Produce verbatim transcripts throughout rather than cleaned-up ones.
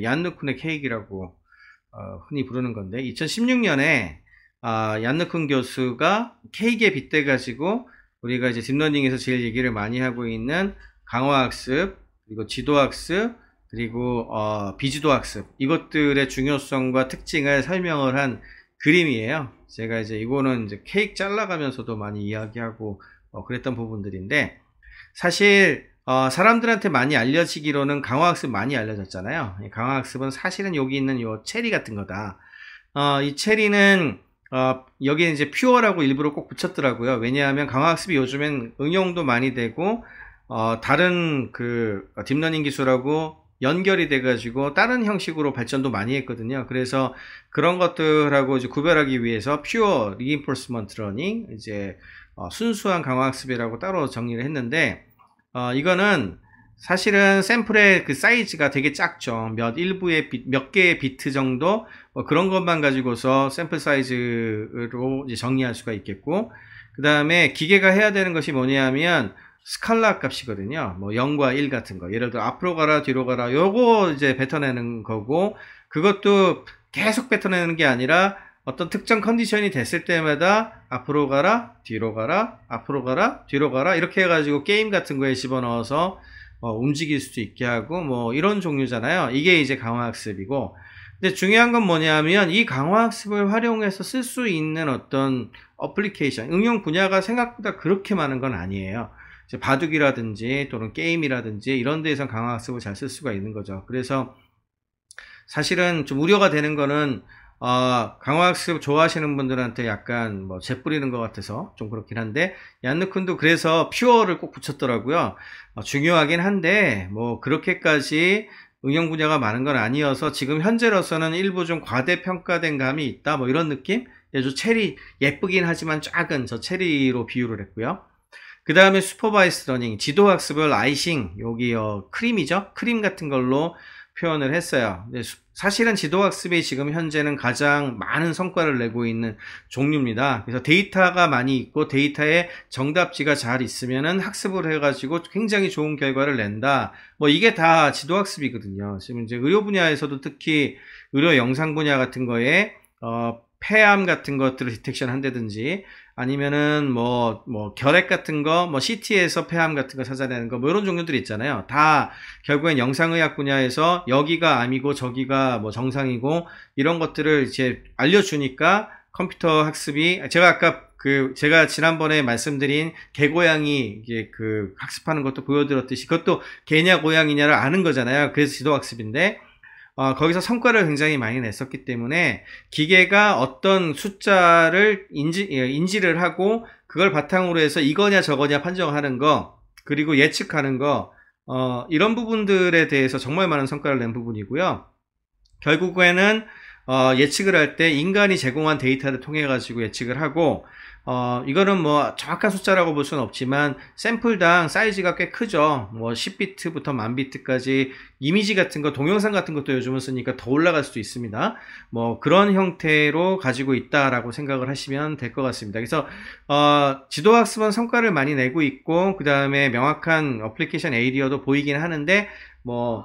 이제 얀누쿤의 케이크라고 어, 흔히 부르는 건데, 이천십육 년에 아, 얀누쿤 교수가 케이크에 빗대 가지고 우리가 이제 딥러닝에서 제일 얘기를 많이 하고 있는 강화학습, 그리고 지도학습, 그리고 어, 비지도학습, 이것들의 중요성과 특징을 설명을 한 그림이에요. 제가 이제 이거는 이제 케이크 잘라가면서도 많이 이야기하고 어, 그랬던 부분들인데, 사실 어, 사람들한테 많이 알려지기로는 강화학습 많이 알려졌잖아요. 이 강화학습은 사실은 여기 있는 요 체리 같은 거다. 어, 이 체리는 어, 여기에 이제 퓨어라고 일부러 꼭 붙였더라고요. 왜냐하면 강화학습이 요즘엔 응용도 많이 되고 어, 다른 그 딥러닝 기술하고 연결이 돼가지고 다른 형식으로 발전도 많이 했거든요. 그래서 그런 것들하고 이제 구별하기 위해서 퓨어 리인포스먼트 러닝, 이제 어, 순수한 강화학습이라고 따로 정리를 했는데, 어, 이거는 사실은 샘플의 그 사이즈가 되게 작죠. 몇 일부의 비, 몇 개의 비트 정도, 뭐 그런 것만 가지고서 샘플 사이즈로 이제 정리할 수가 있겠고, 그 다음에 기계가 해야 되는 것이 뭐냐면 스칼라 값이거든요. 뭐 영과 일 같은 거. 예를 들어 앞으로 가라, 뒤로 가라. 요거 이제 뱉어내는 거고, 그것도 계속 뱉어내는 게 아니라 어떤 특정 컨디션이 됐을 때마다 앞으로 가라, 뒤로 가라, 앞으로 가라, 뒤로 가라, 이렇게 해가지고 게임 같은 거에 집어넣어서 어, 움직일 수도 있게 하고 뭐 이런 종류잖아요. 이게 이제 강화학습이고, 근데 중요한 건 뭐냐면 이 강화학습을 활용해서 쓸 수 있는 어떤 어플리케이션, 응용 분야가 생각보다 그렇게 많은 건 아니에요. 이제 바둑이라든지 또는 게임이라든지 이런 데에서 강화학습을 잘 쓸 수가 있는 거죠. 그래서 사실은 좀 우려가 되는 거는 어, 강화학습 좋아하시는 분들한테 약간 뭐 재뿌리는 것 같아서 좀 그렇긴 한데, 얀누쿤도 그래서 퓨어를 꼭 붙였더라고요. 어, 중요하긴 한데 뭐 그렇게까지 응용 분야가 많은 건 아니어서 지금 현재로서는 일부 좀 과대평가된 감이 있다, 뭐 이런 느낌? 예, 저 체리 예쁘긴 하지만 작은 저 체리로 비유를 했고요. 그 다음에 슈퍼바이스 러닝, 지도학습을 아이싱, 여기 어, 크림이죠? 크림 같은 걸로 표현을 했어요. 사실은 지도학습이 지금 현재는 가장 많은 성과를 내고 있는 종류입니다. 그래서 데이터가 많이 있고 데이터에 정답지가 잘 있으면은 학습을 해가지고 굉장히 좋은 결과를 낸다. 뭐 이게 다 지도학습이거든요. 지금 이제 의료 분야에서도 특히 의료 영상 분야 같은 거에 어, 폐암 같은 것들을 디텍션 한다든지, 아니면은 뭐, 뭐, 결핵 같은 거, 뭐, 씨티에서 폐암 같은 거 찾아내는 거, 뭐, 이런 종류들이 있잖아요. 다, 결국엔 영상의학 분야에서 여기가 암이고 저기가 뭐 정상이고, 이런 것들을 이제 알려주니까 컴퓨터 학습이, 제가 아까 그, 제가 지난번에 말씀드린 개고양이, 이게 그, 학습하는 것도 보여드렸듯이, 그것도 개냐 고양이냐를 아는 거잖아요. 그래서 지도학습인데, 어, 거기서 성과를 굉장히 많이 냈었기 때문에 기계가 어떤 숫자를 인지, 인지를 하고 그걸 바탕으로 해서 이거냐 저거냐 판정하는 거, 그리고 예측하는 거, 어, 이런 부분들에 대해서 정말 많은 성과를 낸 부분이고요. 결국에는 어, 예측을 할 때 인간이 제공한 데이터를 통해 가지고 예측을 하고, 어, 이거는 뭐 정확한 숫자라고 볼 수는 없지만 샘플당 사이즈가 꽤 크죠. 뭐 십 비트부터 만 비트까지 이미지 같은 거, 동영상 같은 것도 요즘은 쓰니까 더 올라갈 수도 있습니다. 뭐 그런 형태로 가지고 있다라고 생각을 하시면 될 것 같습니다. 그래서 어, 지도학습은 성과를 많이 내고 있고, 그 다음에 명확한 어플리케이션 에이리어도 보이긴 하는데, 뭐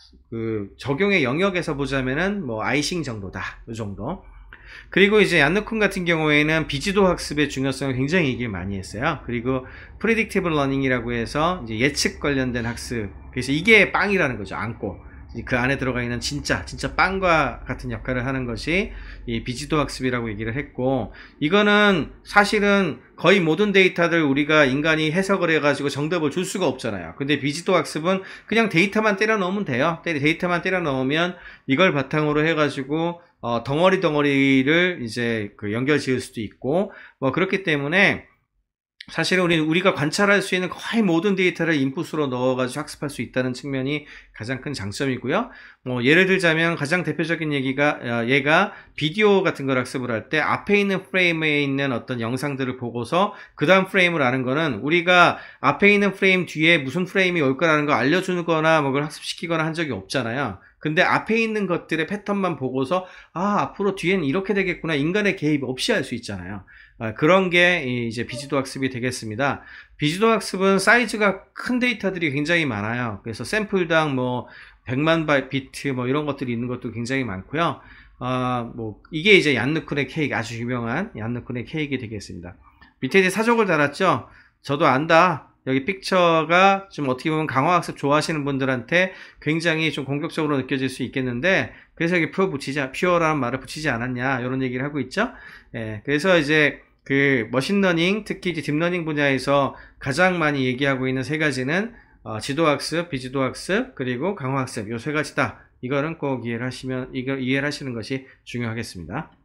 그 적용의 영역에서 보자면은 뭐 아이싱 정도다, 이 정도. 그리고 이제 얀누쿤 같은 경우에는 비지도 학습의 중요성을 굉장히 얘기를 많이 했어요. 그리고 프리딕티블 러닝이라고 해서 이제 예측 관련된 학습. 그래서 이게 빵이라는 거죠. 안고 그 안에 들어가 있는 진짜 진짜 빵과 같은 역할을 하는 것이 이 비지도 학습이라고 얘기를 했고, 이거는 사실은 거의 모든 데이터들 우리가 인간이 해석을 해가지고 정답을 줄 수가 없잖아요. 근데 비지도 학습은 그냥 데이터만 때려 넣으면 돼요. 데이터만 때려 넣으면 이걸 바탕으로 해가지고 어, 덩어리 덩어리를 이제 그 연결 지을 수도 있고, 뭐 그렇기 때문에 사실은 우리, 우리가 관찰할 수 있는 거의 모든 데이터를 인풋으로 넣어가지고 학습할 수 있다는 측면이 가장 큰 장점이고요. 뭐, 예를 들자면 가장 대표적인 얘기가, 얘가 비디오 같은 걸 학습을 할 때 앞에 있는 프레임에 있는 어떤 영상들을 보고서 그 다음 프레임을 아는 거는 우리가 앞에 있는 프레임 뒤에 무슨 프레임이 올 거라는 거 알려주거나 뭐 그걸 학습시키거나 한 적이 없잖아요. 근데 앞에 있는 것들의 패턴만 보고서 아, 앞으로 뒤에는 이렇게 되겠구나, 인간의 개입 없이 할 수 있잖아요. 아, 그런 게 이제 비지도 학습이 되겠습니다. 비지도 학습은 사이즈가 큰 데이터들이 굉장히 많아요. 그래서 샘플당 뭐 백만 비트 뭐 이런 것들이 있는 것도 굉장히 많고요. 아, 뭐 이게 이제 얀누쿤의 케이크, 아주 유명한 얀누쿤의 케이크 되겠습니다. 밑에 이제 사족을 달았죠. 저도 안다. 여기 픽처가 좀 어떻게 보면 강화학습 좋아하시는 분들한테 굉장히 좀 공격적으로 느껴질 수 있겠는데, 그래서 여기 표 붙이지, 퓨어라는 말을 붙이지 않았냐, 이런 얘기를 하고 있죠. 예, 그래서 이제 그 머신러닝, 특히 이제 딥러닝 분야에서 가장 많이 얘기하고 있는 세 가지는 어, 지도학습, 비지도학습, 그리고 강화학습, 요 세 가지다. 이거는 꼭 이해를 하시면, 이걸 이해를 하시는 것이 중요하겠습니다.